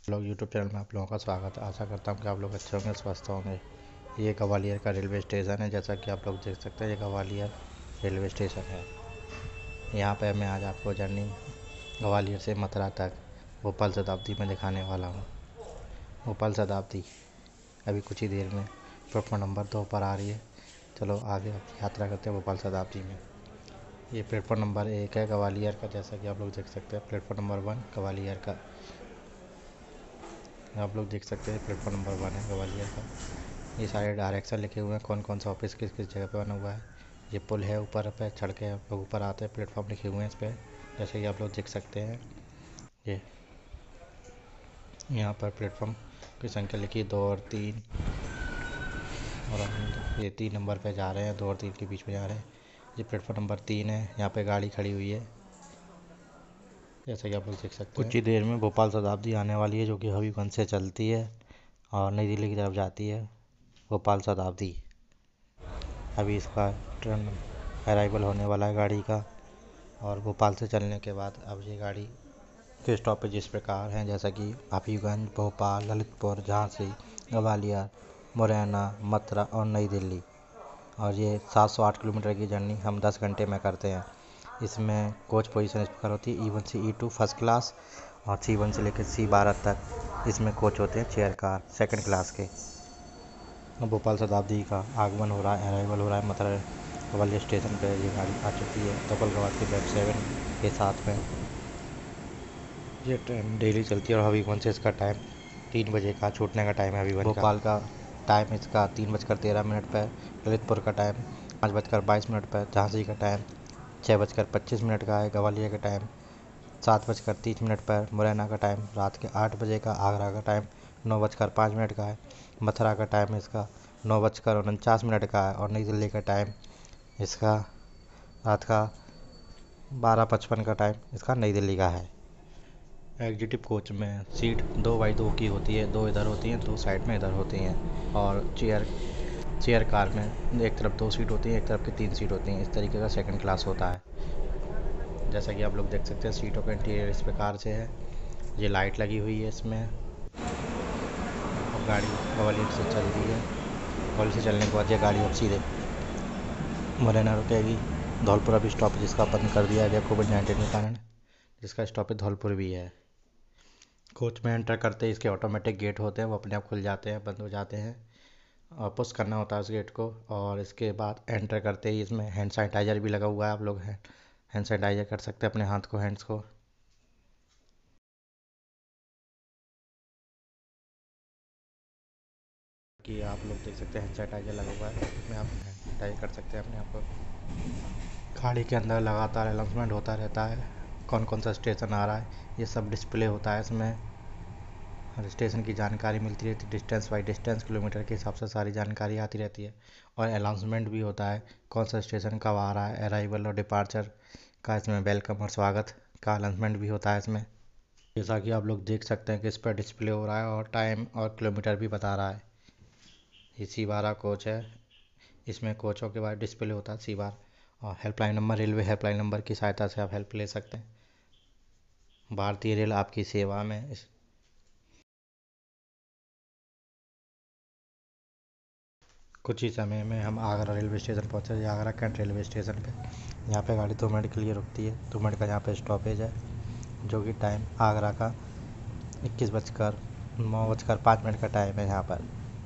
लोग YouTube channel में आप लोगों का स्वागत है। आशा करता हूँ कि आप लोग अच्छे होंगे, स्वस्थ होंगे। ये ग्वालियर का रेलवे स्टेशन है। जैसा कि आप लोग देख सकते हैं, ये ग्वालियर रेलवे स्टेशन है। यहाँ पे मैं आज आपको जर्नी ग्वालियर से मथुरा तक भोपाल शताब्दी में दिखाने वाला हूँ। भोपाल शताब्दी अभी कुछ ही देर में प्लेटफॉर्म नंबर 2 पर आ रही है। चलो आगे यात्रा करते हैं भोपाल शताब्दी में। ये प्लेटफॉर्म नंबर 1 है ग्वालियर का। जैसा कि आप लोग देख सकते हैं, प्लेटफॉर्म नंबर 1 ग्वालियर का। आप लोग देख सकते हैं प्लेटफॉर्म नंबर 1 है ग्वालियर का। ये सारे डायरेक्शन लिखे हुए हैं, कौन कौन सा ऑफिस किस किस जगह पे बना हुआ है। ये पुल है, ऊपर पे चढ़ के आप लोग ऊपर आते हैं, प्लेटफॉर्म लिखे हुए हैं इस पर। जैसे कि आप लोग देख सकते हैं, ये यहाँ पर प्लेटफॉर्म की संख्या लिखी 2 और 3, और हम ये 3 नंबर पे जा रहे हैं, 2 और 3 के बीच में जा रहे हैं। ये प्लेटफॉर्म नंबर 3 है। यहाँ पे गाड़ी खड़ी हुई है, जैसा कि आप लोग देख सकते हैं। कुछ ही देर में भोपाल शताब्दी आने वाली है, जो कि हबीबगंज से चलती है और नई दिल्ली की तरफ जाती है। भोपाल शताब्दी अभी इसका ट्रेन अराइवल होने वाला है गाड़ी का। और भोपाल से चलने के बाद अब ये गाड़ी के स्टॉपेज इस प्रकार हैं, जैसा कि हबीबगंज, भोपाल, ललितपुर, झांसी, ग्वालियर, मुरैना, मथुरा और नई दिल्ली। और ये 708 किलोमीटर की जर्नी हम 10 घंटे में करते हैं। इसमें कोच पोजीशन इस प्रकार होती है: E1 से E2 फर्स्ट क्लास, और C1 से लेकर C12 तक इसमें कोच होते हैं चेयर कार सेकंड क्लास के। भोपाल शताब्दी का आगमन हो रहा है, अराइवल हो रहा है मथुरा ग्वालियर स्टेशन पे। ये गाड़ी आ चुकी है तपलगवाद के वेब 7 के साथ में। ये ट्रेन डेली चलती है और हबीबगंज से इसका टाइम 3 बजे का छूटने का टाइम है हबीबगंज का। भोपाल का टाइम इसका 3:13 पर, ललितपुर का टाइम 5:22 पर, झांसी का टाइम 6:25 का है, ग्वालियर का टाइम 7:30 पर, मुरैना का टाइम रात के 8 बजे का, आगरा का टाइम 9:05 का है, मथुरा का टाइम इसका 9:49 का है, और नई दिल्ली का टाइम इसका रात का 12:55 का टाइम इसका नई दिल्ली का है। एग्जीक्यूटिव कोच में सीट 2x2 की होती है, 2 इधर होती हैं, 2 साइड में इधर होती हैं। और चेयर कार में एक तरफ 2 सीट होती हैं, एक तरफ की 3 सीट होती हैं। इस तरीके का सेकंड क्लास होता है। जैसा कि आप लोग देख सकते हैं, सीटों का इंटीरियर इस प्रकार से है। ये लाइट लगी हुई है इसमें। अब गाड़ी ग्वालियर से चल रही है। ग्वालियर से चलने के बाद ये गाड़ी अब सीधे मुरैना रुकेगी। धौलपुर अभी स्टॉपेज जिसका बंद कर दिया गया कोविड-19 के कारण, जिसका स्टॉपेज धौलपुर भी है। कोच में एंटर करते ही इसके ऑटोमेटिक गेट होते हैं, वो अपने आप खुल जाते हैं, बंद हो जाते हैं, और पुश करना होता है उस गेट को। और इसके बाद एंटर करते ही इसमें हैंड सैनिटाइज़र भी लगा हुआ है। आप लोग हैंड सैनिटाइज़र कर सकते हैं अपने हाथ को, हैंड्स को। कि आप लोग देख सकते हैं हैंड सैनिटाइज़र लगा हुआ है, इसमें आप हैंड सैनिटाइज़र कर सकते हैं अपने आप को। गाड़ी के अंदर लगातार अनाउंसमेंट होता रहता है, कौन कौन सा स्टेशन आ रहा है, ये सब डिस्प्ले होता है इसमें। हर स्टेशन की जानकारी मिलती रहती है, डिस्टेंस बाई डिस्टेंस, किलोमीटर के हिसाब से सारी जानकारी आती रहती है। और अनाउंसमेंट भी होता है, कौन सा स्टेशन कब आ रहा है, अराइवल और डिपार्चर का इसमें वेलकम और स्वागत का अनाउंसमेंट भी होता है इसमें। जैसा कि आप लोग देख सकते हैं कि इस पर डिस्प्ले हो रहा है और टाइम और किलोमीटर भी बता रहा है। ये C12 कोच है, इसमें कोचों के बाद डिस्प्ले होता है C12। और helpline number, railway helpline number की सहायता से आप हेल्प ले सकते हैं। भारतीय रेल आपकी सेवा में। कुछ ही समय में हम आगरा रेलवे स्टेशन पहुँचे, आगरा कैंट रेलवे स्टेशन पे। यहाँ पे गाड़ी 2 मिनट के लिए रुकती है, 2 मिनट का यहाँ पे स्टॉपेज है, जो कि टाइम आगरा का 9:05 का टाइम है यहाँ पर।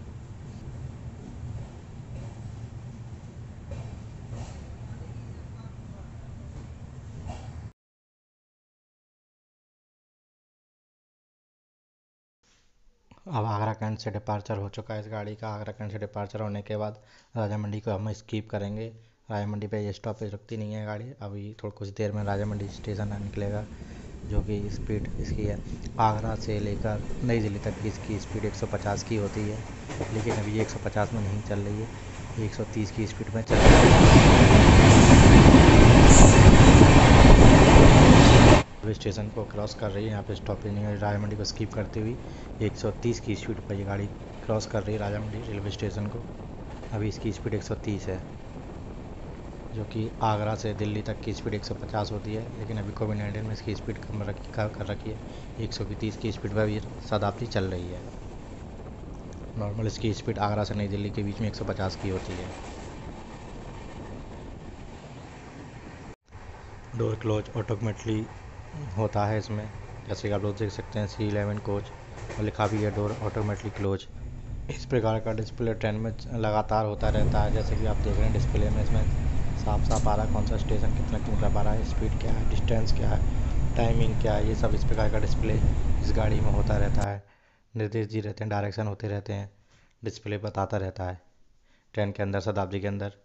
अब आगरा कैंट से डिपार्चर हो चुका है इस गाड़ी का। आगरा कैंट से डिपार्चर होने के बाद राजा मंडी को हम स्किप करेंगे। राजा मंडी पे ये स्टॉपेज रुकती नहीं है गाड़ी। अभी थोड़ा कुछ देर में राजा मंडी स्टेशन निकलेगा, जो कि स्पीड इसकी है आगरा से लेकर नई दिल्ली तक की इसकी स्पीड 150 की होती है। लेकिन अभी ये 150 में नहीं चल रही है, ये 130 की स्पीड में चल रही है। रेलवे स्टेशन को क्रॉस कर रही है, यहाँ पे स्टॉपेज नहीं है। राजा मंडी को स्किप करते हुए 130 की स्पीड पर ये गाड़ी क्रॉस कर रही है राजा मंडी रेलवे स्टेशन को। अभी इसकी स्पीड 130 है। जो कि आगरा से दिल्ली तक की स्पीड 150 होती है, लेकिन अभी कोविड-19 में इसकी स्पीड कम कर रखी है। 130 की स्पीड पर भी शताब्दी चल रही है। नॉर्मल इसकी स्पीड आगरा से नई दिल्ली के बीच में 150 की होती है। डोर क्लोज ऑटोमेटिकली होता है इसमें, जैसे कि आप लोग देख सकते हैं C11 कोच और लिखा भी है डोर ऑटोमेटिकली क्लोज। इस प्रकार का डिस्प्ले ट्रेन में लगातार होता रहता है, जैसे कि आप देख रहे हैं डिस्प्ले में इसमें साफ साफ आ रहा है कौन सा स्टेशन कितना किलोमीटर आ रहा है, स्पीड क्या है, डिस्टेंस क्या है, टाइमिंग क्या है, ये सब इस प्रकार का डिस्प्ले इस गाड़ी में होता रहता है। निर्देश दी रहते हैं, डायरेक्शन होते रहते हैं, डिस्प्ले बताता रहता है ट्रेन के अंदर, शताब्दी के अंदर।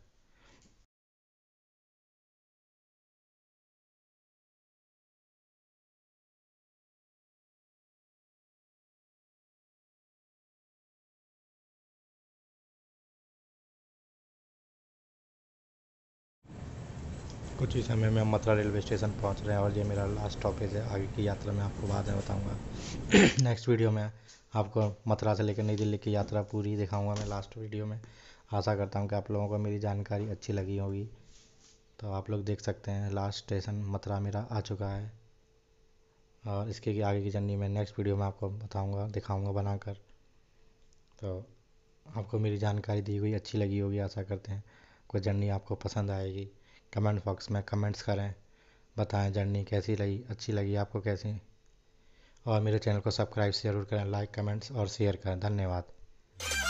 कुछ ही समय में हम मथुरा रेलवे स्टेशन पहुंच रहे हैं और ये मेरा लास्ट स्टॉपेज है। आगे की यात्रा मैं आपको बाद में बताऊंगा। नेक्स्ट वीडियो में आपको मथुरा से लेकर नई दिल्ली की यात्रा पूरी दिखाऊंगा मैं लास्ट वीडियो में। आशा करता हूं कि आप लोगों को मेरी जानकारी अच्छी लगी होगी। तो आप लोग देख सकते हैं लास्ट स्टेशन मथुरा मेरा आ चुका है, और इसके आगे की जर्नी में नेक्स्ट वीडियो में आपको बताऊँगा, दिखाऊँगा बनाकर। तो आपको मेरी जानकारी दी हुई अच्छी लगी होगी, आशा करते हैं कोई जर्नी आपको पसंद आएगी। कमेंट बॉक्स में कमेंट्स करें, बताएं जर्नी कैसी लगी, अच्छी लगी आपको कैसी। और मेरे चैनल को सब्सक्राइब ज़रूर करें, लाइक कमेंट्स और शेयर करें। धन्यवाद।